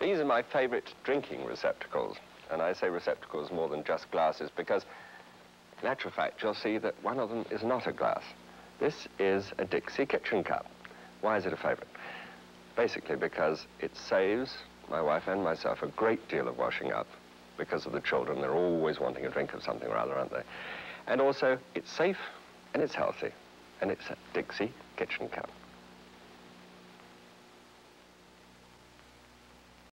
These are my favorite drinking receptacles. And I say receptacles more than just glasses because, in actual fact, you'll see that one of them is not a glass. This is a Dixie kitchen cup. Why is it a favorite? Basically because it saves my wife and myself a great deal of washing up because of the children. They're always wanting a drink of something or other, aren't they? And also, it's safe and it's healthy. And it's a Dixie kitchen cup.